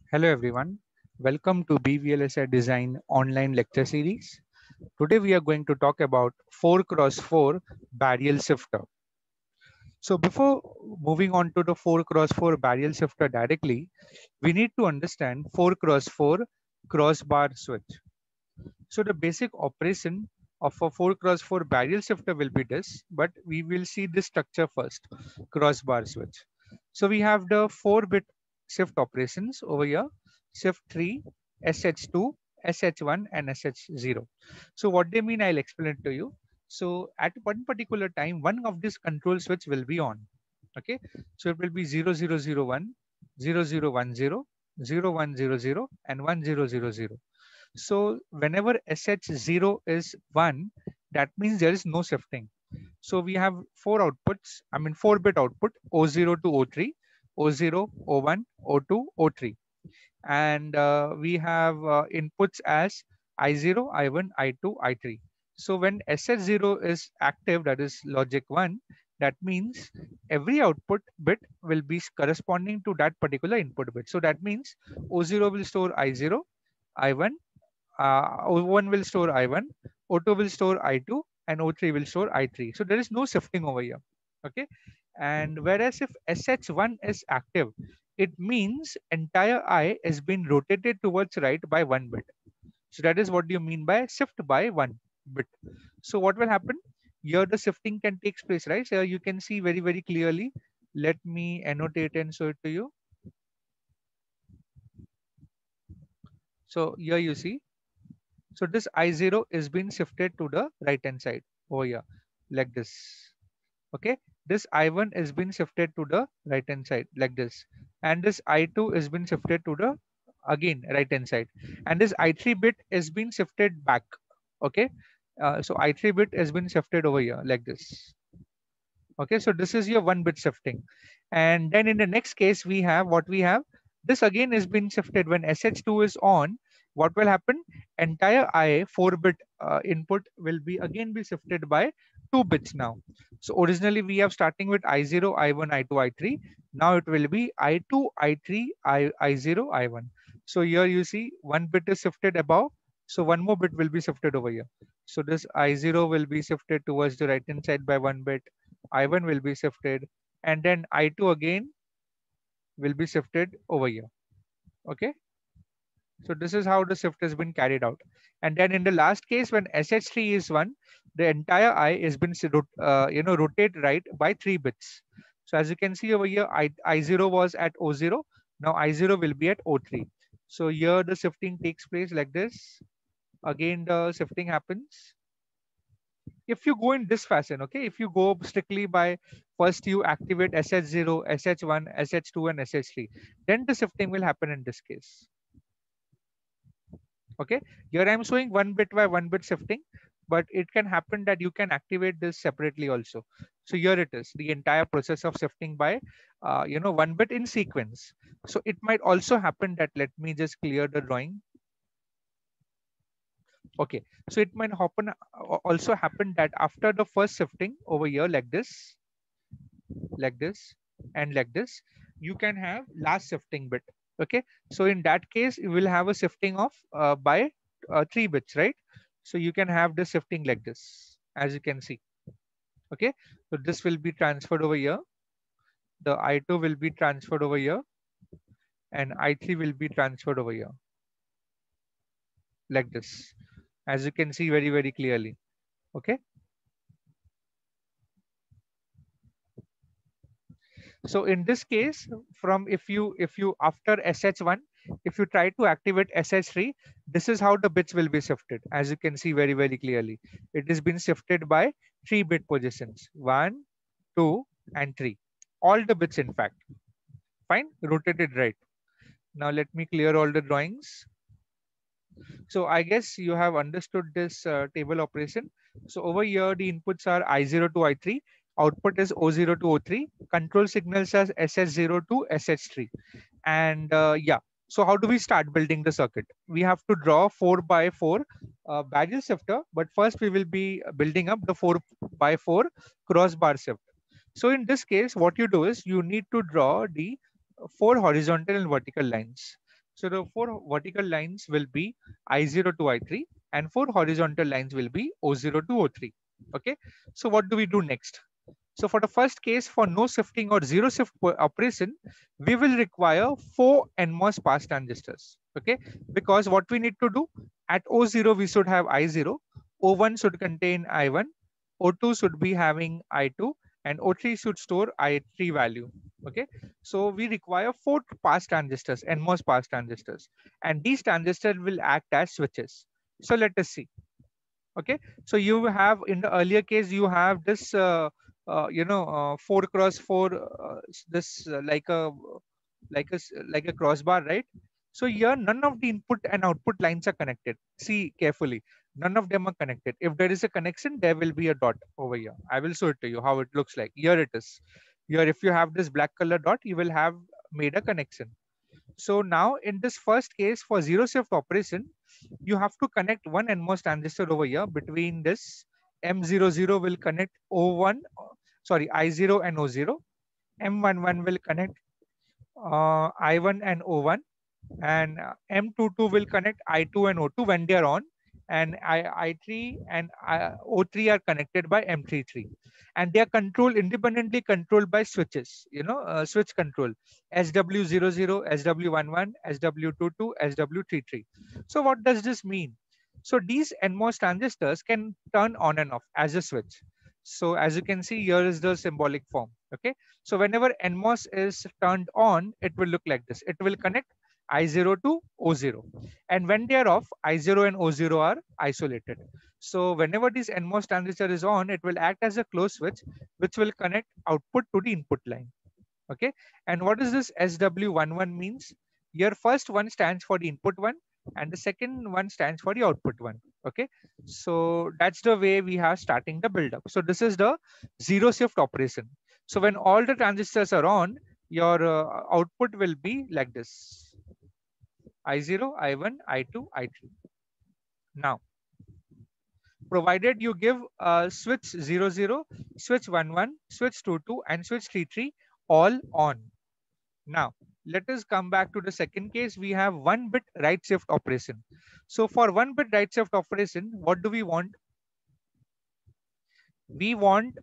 Hello everyone, welcome to BVLSI Design online lecture series. Today we are going to talk about 4x4 barrel shifter. So before moving on to the 4x4 barrel shifter directly, we need to understand 4x4 crossbar switch. So the basic operation of a 4x4 barrel shifter will be this, but we will see this structure first, crossbar switch. So we have the 4-bit shift operations over here, shift 3, SH2, SH1 and SH0. So what they mean, I'll explain it to you. So at one particular time, one of this control switch will be on. Okay, so it will be 0001, 0010, 0100 and 1000. So whenever SH0 is 1, that means there is no shifting. So we have four outputs, 4-bit output, O0 to O3, O0, O1, O2, O3. And we have inputs as I0, I1, I2, I3. So when SH0 is active, that is logic 1, that means every output bit will be corresponding to that particular input bit. So that means O0 will store I0, I1, O1 will store I1, O2 will store I2, and O3 will store I3. So there is no shifting over here. Okay. And whereas if SH1 is active, it means entire I is being rotated towards right by 1 bit. So that is what you mean by shift by 1 bit. So what will happen? Here the shifting can take place, right? So you can see very, very clearly. Let me annotate and show it to you. So here you see. So this I0 is being shifted to the right hand side over here, like this. Okay. This I1 is being shifted to the right hand side like this. And this I2 is being shifted to the again right hand side. And this I3 bit is being shifted back. Okay. So I3 bit has been shifted over here like this. Okay. So this is your 1-bit shifting. And then in the next case, we have what we have. This again is being shifted when SH2 is on. What will happen? Entire I 4-bit input will be again be shifted by 2 bits now. So originally we have starting with I0, I1, I2, I3. Now it will be I2, I3, I0, I1. So here you see 1 bit is shifted above. So one more bit will be shifted over here. So this I0 will be shifted towards the right hand side by 1 bit. I1 will be shifted, and then I2 again will be shifted over here. Okay. So this is how the shift has been carried out. And then in the last case, when SH3 is 1, the entire I has been rotate right by 3 bits. So as you can see over here, I0 was at O0. Now I0 will be at O3. So here the shifting takes place like this. Again, the shifting happens. If you go in this fashion, okay, if you go strictly by first you activate SH0, SH1, SH2, and SH3, then the shifting will happen in this case. Okay, here I'm showing 1 bit by 1 bit shifting, but it can happen that you can activate this separately also. So here it is, the entire process of shifting by 1 bit in sequence. So it might also happen that, let me just clear the drawing. Okay, so it might happen also happen that after the first shifting over here like this, and like this, you can have last shifting bit. Okay, so in that case you will have a shifting of by 3 bits, right? So you can have the shifting like this, as you can see. Okay, so this will be transferred over here, the I2 will be transferred over here, and I3 will be transferred over here like this, as you can see very, very clearly. Okay, so in this case, from if you after SH1, if you try to activate SH3, this is how the bits will be shifted. As you can see very, very clearly, it is been shifted by 3-bit positions, 1, 2, and 3. All the bits, in fact. Fine, rotated right. Now let me clear all the drawings. So I guess you have understood this table operation. So over here, the inputs are I0 to I3, output is O0 to O3, control signals as SH0 to SH3. And yeah, so how do we start building the circuit? We have to draw 4x4 barrel shifter, but first we will be building up the 4x4 crossbar shift. So in this case, what you do is you need to draw the 4 horizontal and vertical lines. So the four vertical lines will be I0 to I3 and four horizontal lines will be O0 to O3. Okay. So what do we do next? So for the first case, for no shifting or zero shift operation, we will require four NMOS pass transistors. Okay, because what we need to do at O0 we should have I0, O1 should contain I1, O2 should be having I2, and O3 should store I3 value. Okay, so we require four pass transistors, NMOS pass transistors, and these transistors will act as switches. So let us see. Okay, so you have in the earlier case you have this 4 cross 4 this like a crossbar, right? So here none of the input and output lines are connected. See carefully, none of them are connected. If there is a connection, there will be a dot over here. I will show it to you how it looks like. Here it is. Here if you have this black color dot, you will have made a connection. So now in this first case for zero shift operation, you have to connect one NMOS transistor over here. Between this M00 will connect O1, sorry, I0 and O0. M11 will connect I1 and O1, and M22 will connect I2 and O2 when they are on, and I3 and O3 are connected by M33, and they are independently controlled by switches, switch control, SW00, SW11, SW22, SW33. So what does this mean? So these NMOS transistors can turn on and off as a switch. So as you can see, here is the symbolic form. Okay, so whenever NMOS is turned on, it will look like this. It will connect I0 to O0. And when they are off, I0 and O0 are isolated. So whenever this NMOS transistor is on, it will act as a closed switch, which will connect output to the input line. Okay. And what is this SW11 means? Your first one stands for the input one and the second one stands for the output one. Okay. So that's the way we are starting the build up. So this is the zero shift operation. So when all the transistors are on, your output will be like this. I0, I1, I2, I3. Now, provided you give switch 00, switch 11, switch 22, and switch 33 all on. Now, let us come back to the second case. We have 1-bit right shift operation. So for 1-bit right shift operation, what do we want? We want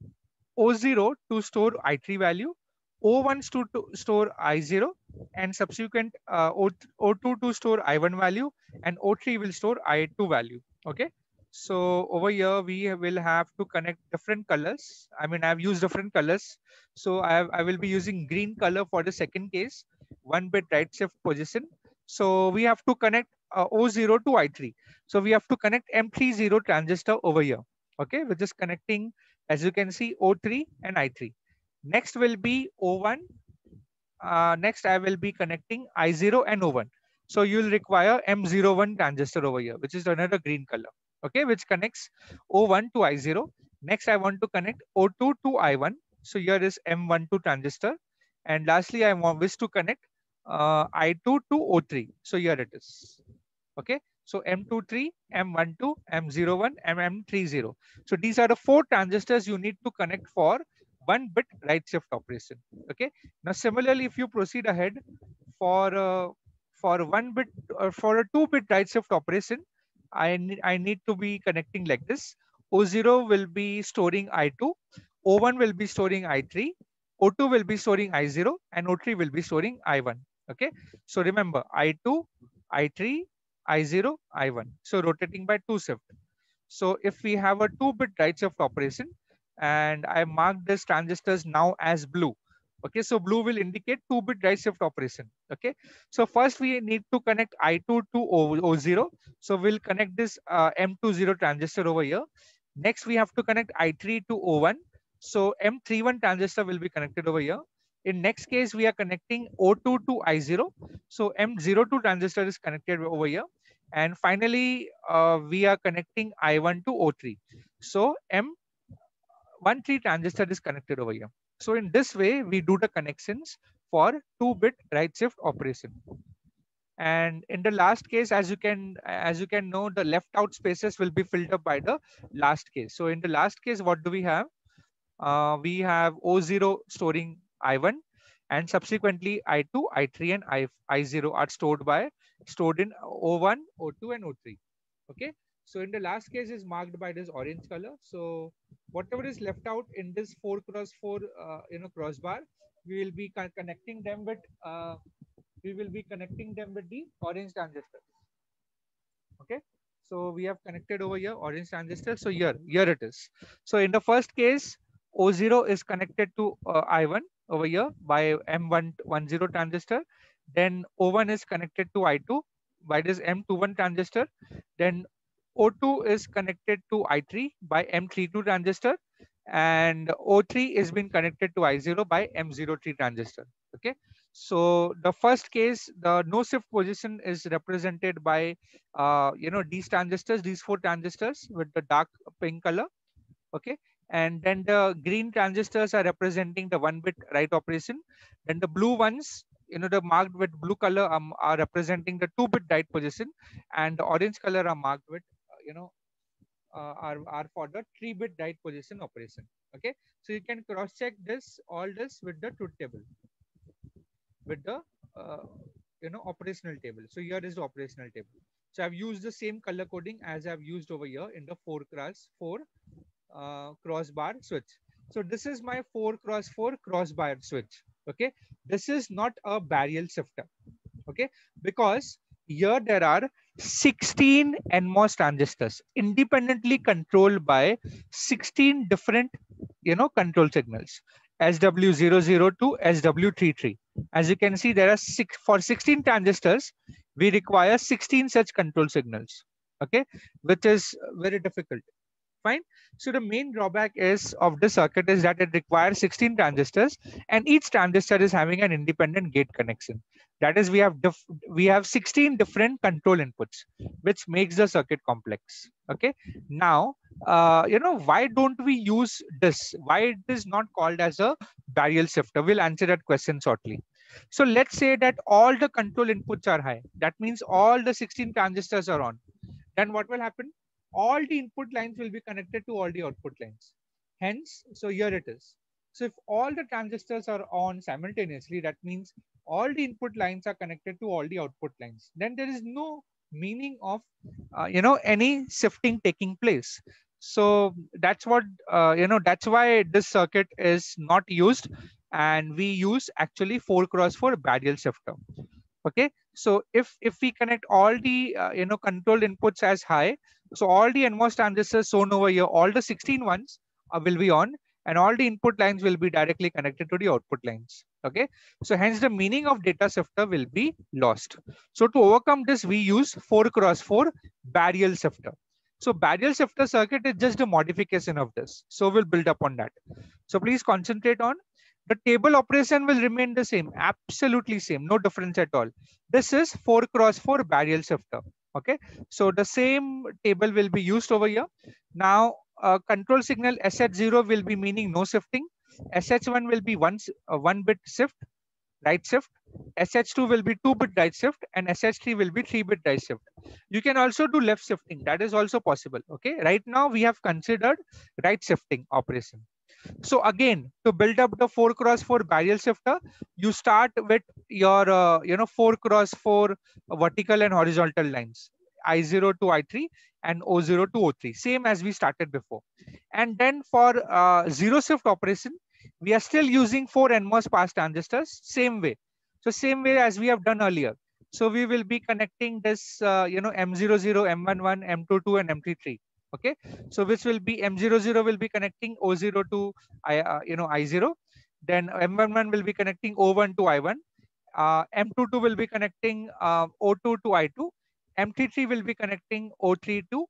O0 to store I3 value, O1 to store I0, and subsequent O2 to store I1 value, and O3 will store I2 value. Okay. So over here, we will have to connect different colors. I mean, I've used different colors. So I will be using green color for the second case, 1-bit right shift position. So we have to connect O0 to I3. So we have to connect M30 transistor over here. Okay, which is connecting, as you can see, O3 and I3. Next will be O1. Next, I will be connecting I0 and O1. So you'll require M01 transistor over here, which is another green color. Okay, which connects O1 to I0. Next, I want to connect O2 to I1. So here is M12 transistor. And lastly, I wish to connect I2 to O3. So here it is. Okay, so M23, M12, M01, and M30. So these are the four transistors you need to connect for 1-bit right shift operation. Okay. Now similarly, if you proceed ahead for 1-bit or for a 2-bit right shift operation, I need to be connecting like this. O0 will be storing I2, O1 will be storing I3, O2 will be storing I0, and O3 will be storing I1. Okay. So remember I2, I3, I0, I1. So rotating by 2 shift. So if we have a 2-bit right shift operation, and I mark this transistors now as blue. Okay, so blue will indicate 2-bit right shift operation. Okay, so first we need to connect I2 to O0. So we'll connect this M20 transistor over here. Next, we have to connect I3 to O1. So M31 transistor will be connected over here. In next case, we are connecting O2 to I0. So M02 transistor is connected over here. And finally, we are connecting I1 to O3. So M13 transistor is connected over here. So in this way, we do the connections for 2-bit right shift operation. And in the last case, as you can know, the left out spaces will be filled up by the last case. So in the last case, what do we have? We have O0 storing I1, and subsequently I2, I3, and I0 are stored in O1, O2, and O3. Okay. So in the last case is marked by this orange color. So whatever is left out in this 4x4 crossbar, we will be connecting them with the orange transistor. Okay. So we have connected over here orange transistor. So here it is. So in the first case, O0 is connected to I1 over here by M110 transistor. Then O1 is connected to I2 by this M21 transistor. Then O2 is connected to I3 by M32 transistor, and O3 is being connected to I0 by M03 transistor. Okay. So the first case, the no shift position is represented by these transistors, these 4 transistors with the dark pink color. Okay. And then the green transistors are representing the 1-bit write operation. Then the blue ones, the marked with blue color are representing the 2-bit write position, and the orange color are marked with are for the 3-bit write position operation. Okay. So you can cross check all this with the truth table, with the uh, operational table. So here is the operational table. So I've used the same color coding as I've used over here in the 4x4 crossbar switch. So this is my 4x4 crossbar switch. Okay. This is not a barrel shifter. Okay. Because here there are 16 NMOS transistors independently controlled by 16 different control signals, SW00 to SW33. As you can see, there are for 16 transistors, we require 16 such control signals. Okay. Which is very difficult. Fine. So the main drawback is of this circuit is that it requires 16 transistors, and each transistor is having an independent gate connection. That is, we have 16 different control inputs, which makes the circuit complex. Okay. Now, why don't we use this? Why it is not called as a barrel shifter? We'll answer that question shortly. So let's say that all the control inputs are high. That means all the 16 transistors are on. Then what will happen? All the input lines will be connected to all the output lines. Hence, so here it is. So if all the transistors are on simultaneously, that means all the input lines are connected to all the output lines. Then there is no meaning of any shifting taking place. So that's what that's why this circuit is not used, and we use actually 4x4 barrel shifter. Okay. So if we connect all the controlled inputs as high, so all the NMOS transistors shown over here, all the 16 ones will be on, and all the input lines will be directly connected to the output lines. Okay. So hence the meaning of data shifter will be lost. So to overcome this, we use 4x4 barrel shifter. So barrel shifter circuit is just a modification of this. So we'll build up on that. So please concentrate on the table operation will remain the same, absolutely same, no difference at all. This is 4x4 barrel shifter. Okay. So the same table will be used over here. Now, control signal SH0 will be meaning no shifting. SH1 will be one bit shift, right shift. SH2 will be 2-bit right shift, and SH3 will be 3-bit right shift. You can also do left shifting. That is also possible. Okay. Right now we have considered right shifting operation. So again, to build up the 4x4 barrel shifter, you start with your 4x4 vertical and horizontal lines, I0 to I3 and O0 to O3, same as we started before. And then for zero shift operation, we are still using 4 NMOS pass transistors, same way. So same way as we have done earlier. So we will be connecting this M00, M11, M22, and M33. Okay. So which will be M00 will be connecting O0 to I0. Then M11 will be connecting O1 to I1. M22 will be connecting O2 to I2. M33 will be connecting O3 to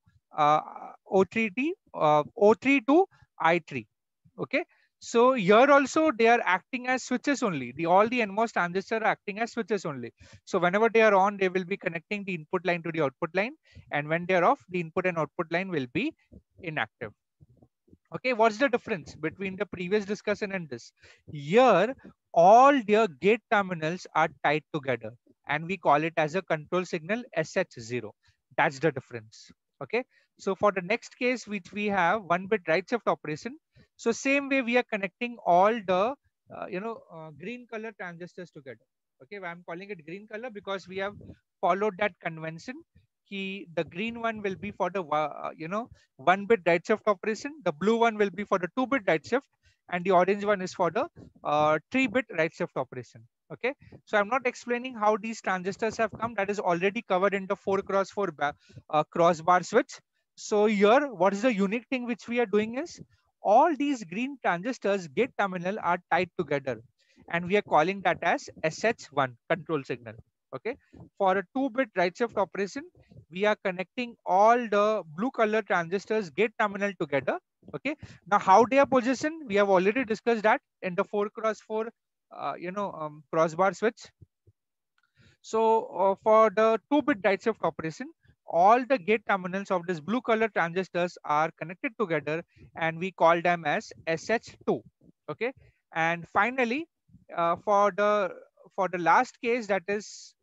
O3 to I3. Okay. So here also they are acting as switches only. All the NMOS transistors are acting as switches only. So whenever they are on, they will be connecting the input line to the output line, and when they are off, the input and output line will be inactive. Okay, what's the difference between the previous discussion and this? Here, all their gate terminals are tied together, and we call it as a control signal SH0. That's the difference. Okay, so for the next case, which we have 1-bit right shift operation. So same way we are connecting all the green color transistors together. Okay, I'm calling it green color because we have followed that convention. The green one will be for the 1-bit right shift operation. The blue one will be for the 2-bit right shift, and the orange one is for the 3-bit right shift operation. Okay, so I'm not explaining how these transistors have come. That is already covered in the 4x4 crossbar switch. So here, what is the unique thing which we are doing is all these green transistors gate terminal are tied together, and we are calling that as SH1 control signal. Okay, for a 2-bit right shift operation, we are connecting all the blue color transistors gate terminal together. Okay, now how they are positioned, we have already discussed that in the 4x4 crossbar switch. So for the 2-bit right shift operation, all the gate terminals of this blue color transistors are connected together, and we call them as SH2. Okay, and finally, for the last case, that is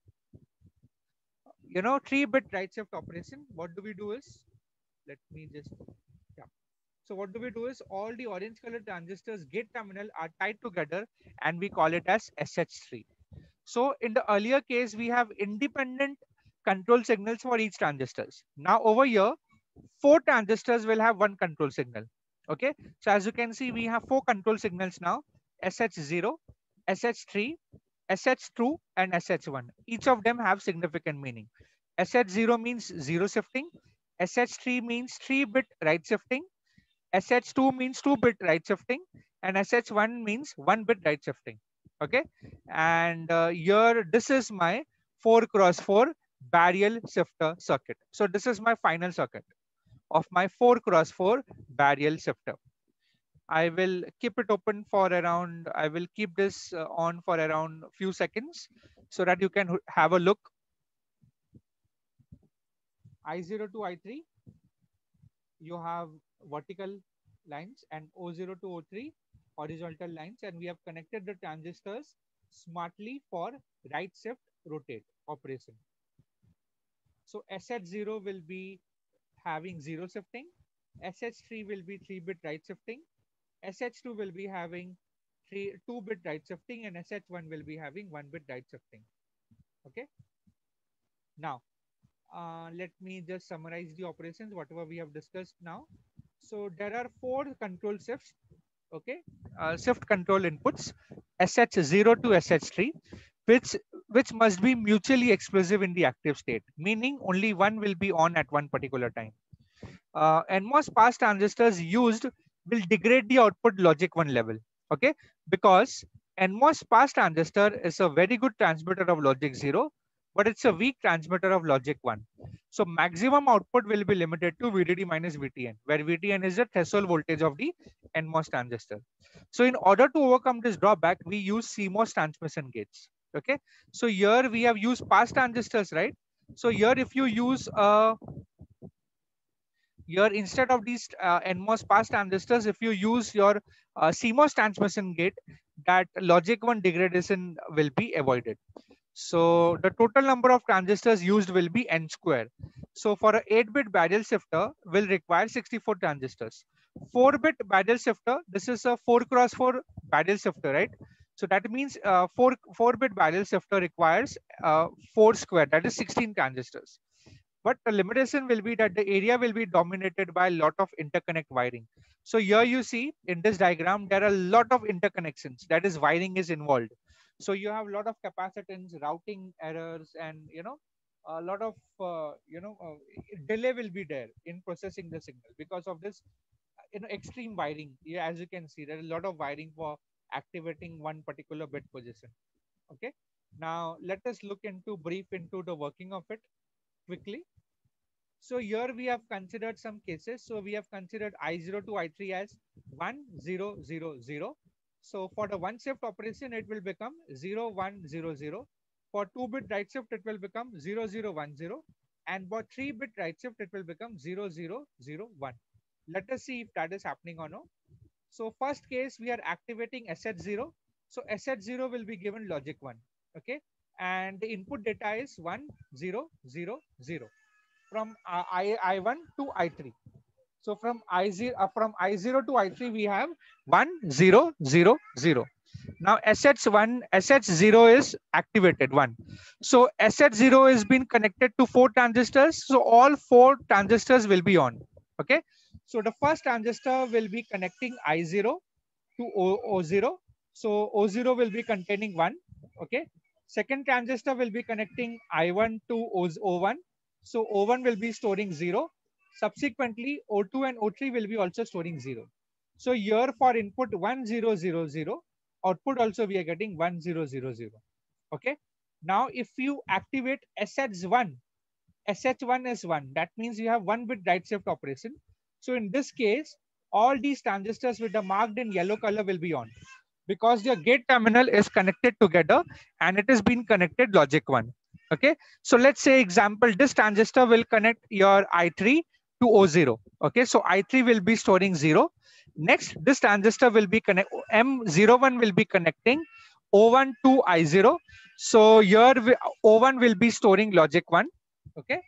3-bit right shift operation, what do we do is, let me just, yeah. So what do we do is all the orange color transistors gate terminal are tied together, and we call it as SH3. So in the earlier case, we have independent control signals for each transistors. Now over here, 4 transistors will have one control signal. Okay, so as you can see, we have 4 control signals now: SH0, SH3, SH2, and SH1. Each of them have significant meaning. SH0 means zero shifting, SH3 means 3-bit right shifting, SH2 means 2-bit right shifting, and SH1 means 1-bit right shifting. Okay, and here this is my 4x4 barrel shifter circuit. So this is my final circuit of my 4x4 barrel shifter. I will keep it open for around, I will keep this on for around few seconds so that you can have a look. I0 to I3, you have vertical lines, and O0 to O3 horizontal lines, and we have connected the transistors smartly for right shift rotate operation. So SH0 will be having zero shifting, SH3 will be 3-bit right shifting, SH2 will be having 2-bit right shifting, and SH1 will be having 1-bit right shifting. Okay, now let me just summarize the operations whatever we have discussed now. So there are 4 control shifts. Okay, shift control inputs, SH0 to SH3, which must be mutually exclusive in the active state, meaning only one will be on at one particular time. NMOS pass transistors used will degrade the output logic 1 level. Okay, because NMOS pass transistor is a very good transmitter of logic 0, but it's a weak transmitter of logic 1. So maximum output will be limited to VDD minus VTN, where VTN is the threshold voltage of the NMOS transistor. So in order to overcome this drawback, we use CMOS transmission gates. Okay, so here we have used pass transistors, right? So here if you use here instead of these NMOS pass transistors, if you use your CMOS transmission gate, that logic 1 degradation will be avoided. So the total number of transistors used will be n square. So for a 8-bit barrel shifter will require 64 transistors. 4-bit barrel shifter, this is a 4x4 barrel shifter, right? So that means 4-bit barrel shifter requires 4 square, that is 16 transistors. But the limitation will be that the area will be dominated by a lot of interconnect wiring. So here you see in this diagram, there are a lot of interconnections, that is wiring is involved. So you have a lot of capacitance, routing errors, and a lot of delay will be there in processing the signal because of this extreme wiring. Yeah, as you can see, there is a lot of wiring for activating one particular bit position. Okay, now let us look into brief into the working of it quickly. So here we have considered some cases. So we have considered I0 to I3 as 1, 0, 0, 0. So for the 1 shift operation, it will become 0, 1, 0, 0. For 2-bit right shift, it will become 0, 0, 1, 0. And for 3-bit right shift, it will become 0, 0, 0, 1. Let us see if that is happening or no. So first case, we are activating SH0. So SH0 will be given logic 1. Okay. And the input data is 1, 0, 0, 0 from I1 to I3. So from I0 to I3 we have 1, 0, 0, 0. Now SH0 is activated 1. So SH0 has been connected to 4 transistors. So all 4 transistors will be on. Okay. So the first transistor will be connecting I0 to O0. So O0 will be containing 1. Okay. Second transistor will be connecting I1 to O1. So O1 will be storing 0. Subsequently, O2 and O3 will be also storing 0. So here for input 1000, output also we are getting 1000. Okay. Now if you activate SH1, SH1 is 1. That means you have 1 bit right shift operation. So in this case, all these transistors with the marked in yellow color will be on because your gate terminal is connected together and it is being connected logic 1. Okay. So let's say example, this transistor will connect your I3 to O0. Okay. So I3 will be storing 0. Next, this transistor will be connect M01 will be connecting O1 to I0. So here O1 will be storing logic 1. Okay.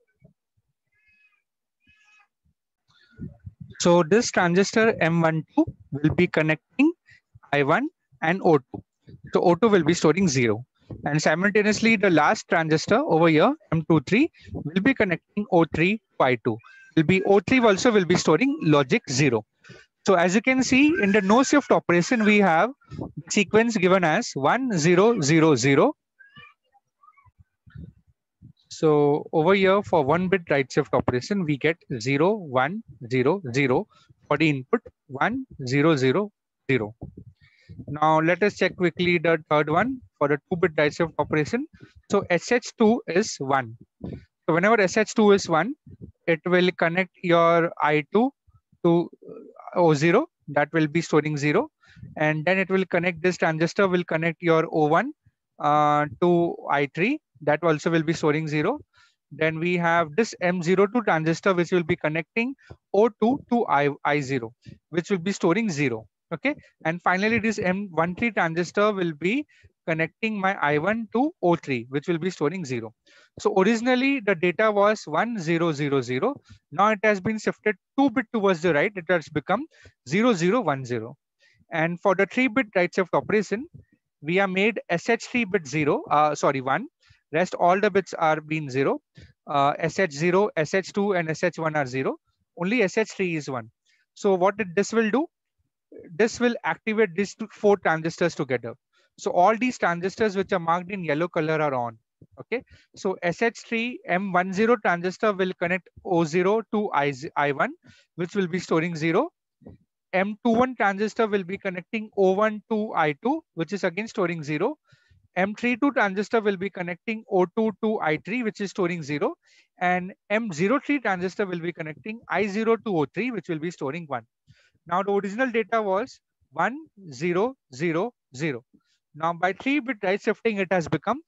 So this transistor M12 will be connecting I1 and O2. So O2 will be storing 0. And simultaneously, the last transistor over here, M23, will be connecting O3 to I2. Will be O3 also will be storing logic 0. So as you can see in the no shift operation, we have sequence given as 1 0 0 0. So over here for 1 bit right shift operation, we get 0 1 0 0 for the input 1 0 0 0. Now let us check quickly the third one for the 2 bit right shift operation. So SH2 is 1. So whenever SH2 is 1, it will connect your I2 to O0, that will be storing 0. And then it will connect this transistor, will connect your O1 to I3, that also will be storing 0. Then we have this M02 transistor, which will be connecting O2 to I0, which will be storing 0. Okay. And finally, this M13 transistor will be connecting my I1 to O3, which will be storing 0. So originally the data was 1000. Now it has been shifted 2 bit towards the right. It has become 0010. And for the 3 bit right shift operation, we have made SH3 bit 1. Rest all the bits are being 0. SH0, SH2 and SH1 are 0. Only SH3 is 1. So what this will do? This will activate these 4 transistors together. So all these transistors which are marked in yellow color are on. Okay. So SH3 M10 transistor will connect O0 to I1, which will be storing 0. M21 transistor will be connecting O1 to I2, which is again storing 0. M32 transistor will be connecting O2 to I3, which is storing 0. And M03 transistor will be connecting I0 to O3, which will be storing 1. Now the original data was 1000. Now by 3 bit right shifting, it has become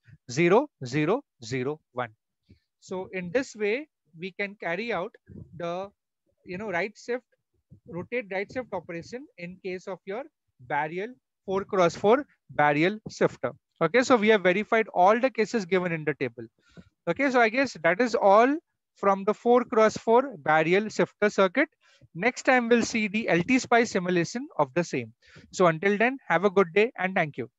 0001. So in this way, we can carry out the right shift, rotate right shift operation in case of your Barreal 4x4 Barreal shifter. Okay, so we have verified all the cases given in the table. Okay, so I guess that is all from the 4x4 Barreal shifter circuit. Next time we'll see the LT Spice simulation of the same. So until then, have a good day and thank you.